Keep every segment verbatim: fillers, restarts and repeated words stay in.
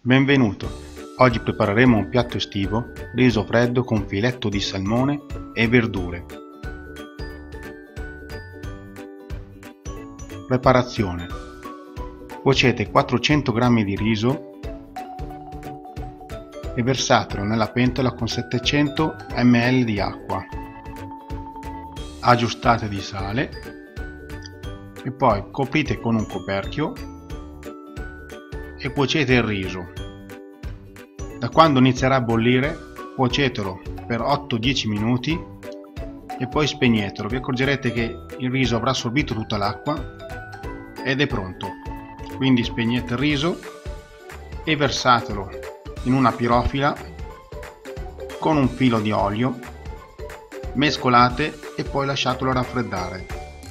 Benvenuto! Oggi prepareremo un piatto estivo, riso freddo con filetto di salmone e verdure. Preparazione: cuocete quattrocento grammi di riso e versatelo nella pentola con settecento millilitri di acqua. Aggiustate di sale e poi coprite con un coperchio e cuocete il riso. Da quando inizierà a bollire cuocetelo per otto dieci minuti e poi spegnetelo. Vi accorgerete che il riso avrà assorbito tutta l'acqua ed è pronto. Quindi spegnete il riso e versatelo in una pirofila con un filo di olio, mescolate e poi lasciatelo raffreddare.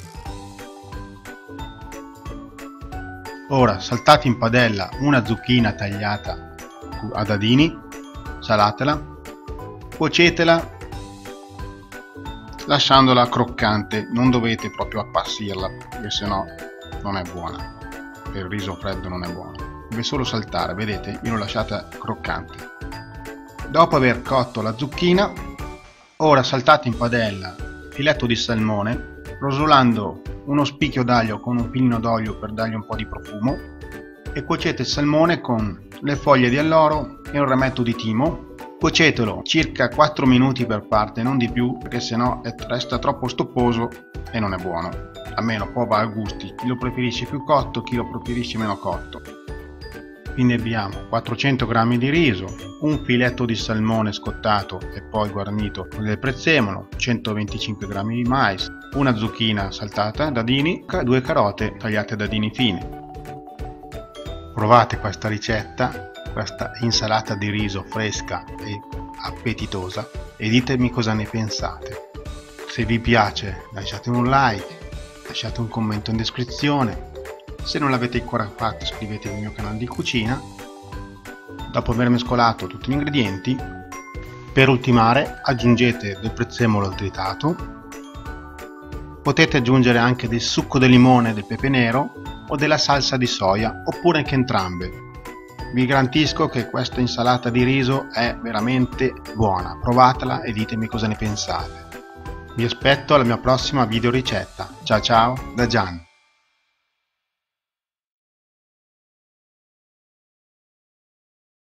Ora saltate in padella una zucchina tagliata a dadini, salatela, cuocetela lasciandola croccante, non dovete proprio appassirla perché sennò non è buona, per il riso freddo non è buono, deve solo saltare, vedete, io l'ho lasciata croccante. Dopo aver cotto la zucchina, ora saltate in padella filetto di salmone rosolando uno spicchio d'aglio con un filino d'olio per dargli un po' di profumo e cuocete il salmone con le foglie di alloro e un rametto di timo. Cuocetelo circa quattro minuti per parte, non di più, perché sennò resta troppo stopposo e non è buono. Almeno poi va a gusti, chi lo preferisce più cotto, chi lo preferisce meno cotto. Quindi abbiamo quattrocento grammi di riso, un filetto di salmone scottato e poi guarnito con del prezzemolo, centoventicinque grammi di mais, una zucchina saltata a dadini, due carote tagliate a dadini fini. Provate questa ricetta, questa insalata di riso fresca e appetitosa e ditemi cosa ne pensate. Se vi piace lasciate un like, lasciate un commento in descrizione. Se non l'avete ancora fatto iscrivetevi al mio canale di cucina. Dopo aver mescolato tutti gli ingredienti, per ultimare aggiungete del prezzemolo tritato. Potete aggiungere anche del succo di limone, del pepe nero o della salsa di soia, oppure anche entrambe. Vi garantisco che questa insalata di riso è veramente buona. Provatela e ditemi cosa ne pensate. Vi aspetto alla mia prossima video ricetta. Ciao ciao da Gian.